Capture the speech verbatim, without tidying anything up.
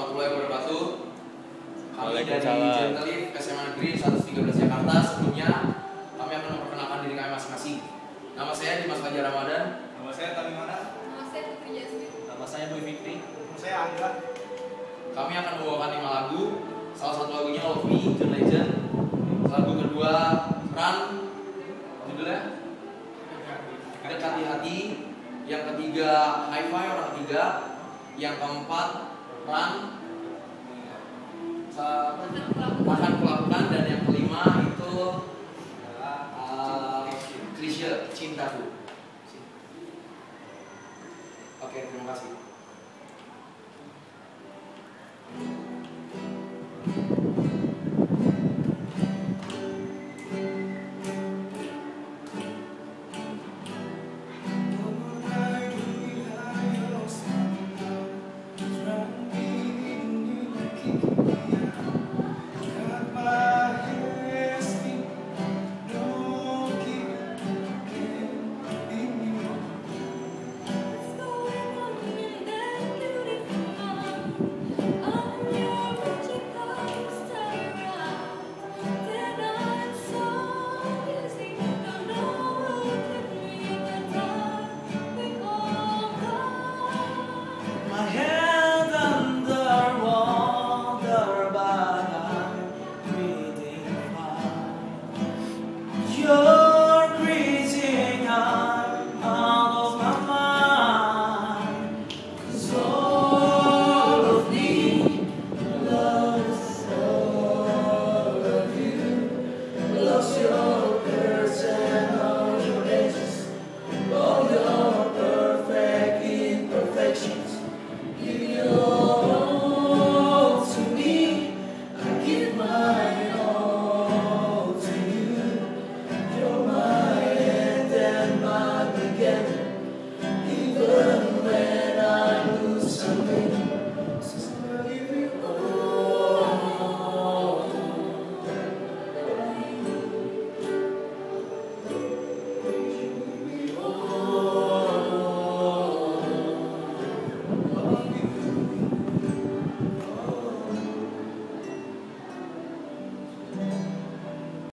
warahmatullahi wabarakatuh. Kami dari Gentlelift S M A Negeri seratus tiga belas Jakarta. Sebelumnya kami akan memperkenalkan diri kami masing-masing. Nama saya Dimas Fajar Ramadan. Nama saya Tami Mana. Nama saya Putri Jasmine. Nama saya Boy Fikri. Nama saya Angga. Kami akan membawakan lima lagu. Salah satu lagunya Love Me, John Legend. Lagu kedua Run, judulnya Dekat di Hati. Yang ketiga Hi-Fi, orang ketiga. Yang keempat Run, akan kulakukan. Dan yang kelima itu uh, Krisya, Cintaku. Oke, terima kasih.